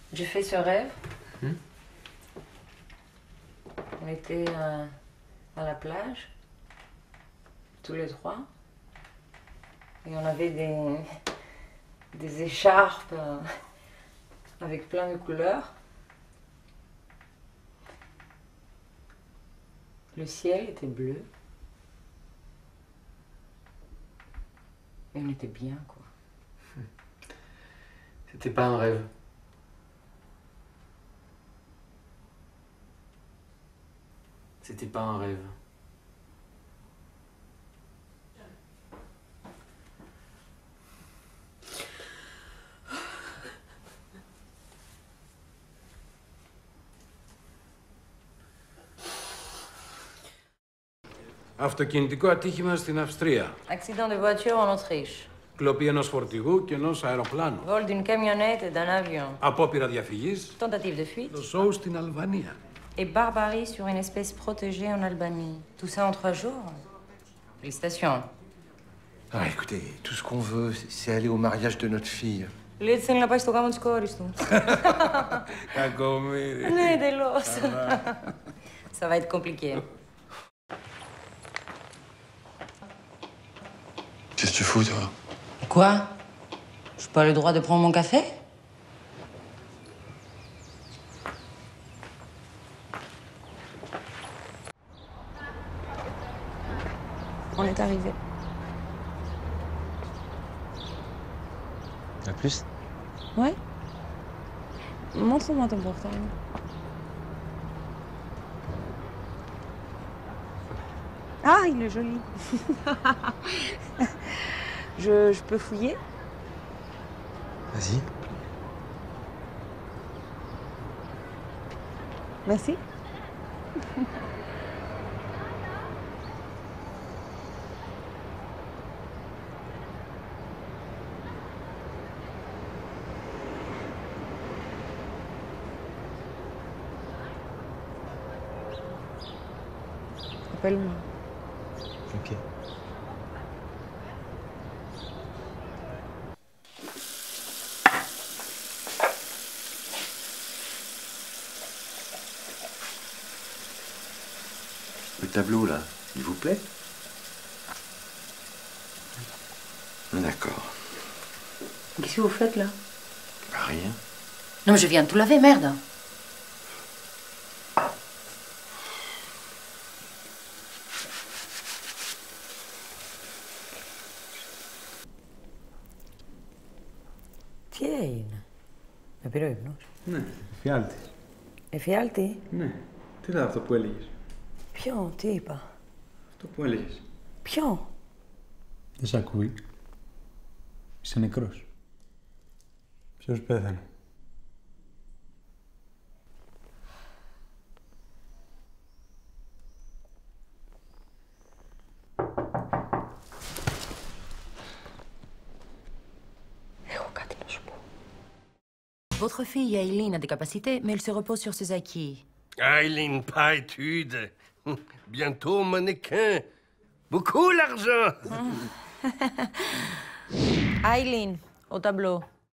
J'ai fait ce rêve. On était à la plage, tous les trois. Et on avait des écharpes avec plein de couleurs. Le ciel était bleu. Et on était bien, quoi. C'était pas un rêve. C'était pas un rêve. Αυτοκινητικό ατύχημα στην Αυστρία. Accident de voiture en Autriche. Κλοπή ενός φορτηγού και ενός αεροπλάνου. Vol d'une camionnette et d'un avion. Απόπειρα διαφυγής. Tentative de fuite. Το σόου στην Αλβανία. Et barbarie sur une espèce protégée en Albanie. Tout ça en 3 jours. Félicitations. Ah, écoutez, tout ce qu'on veut, c'est aller au mariage de notre fille. Λέει ότι θέλει να πάει στο γάμο της κόρης του. Κακομοίρη. Ναι, εντελώς. Ça va être compliqué. Qu'est-ce que tu fous, toi? Quoi? J'ai pas le droit de prendre mon café? On est arrivé. À plus. Ouais? Montre-moi ton portable. Ah, il est joli. Je peux fouiller? Vas-y. Merci. Appelle-moi. Ok. Le tableau, là, il vous plaît? D'accord. Qu'est-ce que vous faites là? Bah, rien. Non, mais je viens de tout laver, merde. Τι έγινε? Με πήρε ο ύπνος. Ναι, εφιάλτη. Εφιάλτη? Ναι. Τι ήταν αυτό που έλεγες? Ποιο, τι είπα? Αυτό που έλεγες. Ποιο? Δεν σ' ακούει. Είσαι νεκρός. Ποιος πέθανε? Votre fille Aileen a des capacités, mais elle se repose sur ses acquis. Aileen, pas étude. Bientôt mannequin. Beaucoup l'argent. Aileen, au tableau.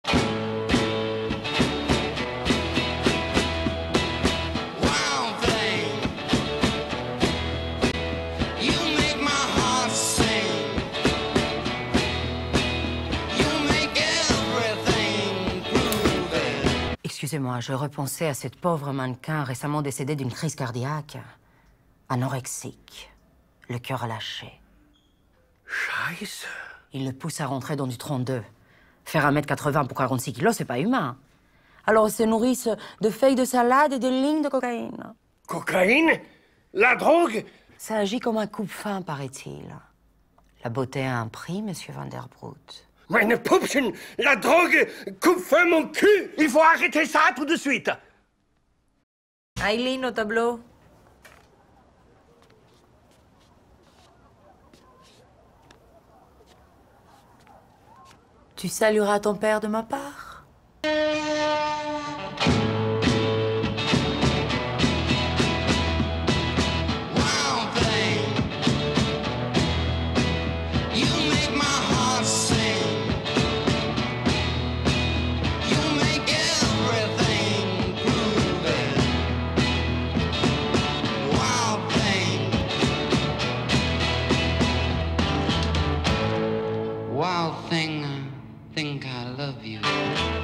Excusez-moi, je repensais à cette pauvre mannequin récemment décédée d'une crise cardiaque. Anorexique. Le cœur lâché. Scheiße. Il le pousse à rentrer dans du 32. Faire 1m80 pour 46 kilos, c'est pas humain. Alors, ils se nourrissent de feuilles de salade et de lignes de cocaïne. Cocaïne? La drogue? Ça agit comme un coupe-faim, paraît-il. La beauté a un prix, monsieur Van der Broek. Meine Pupschen, la drogue coupe fin mon cul. Il faut arrêter ça tout de suite. Aileen, au tableau. Tu salueras ton père de ma part? thing, I think I love you.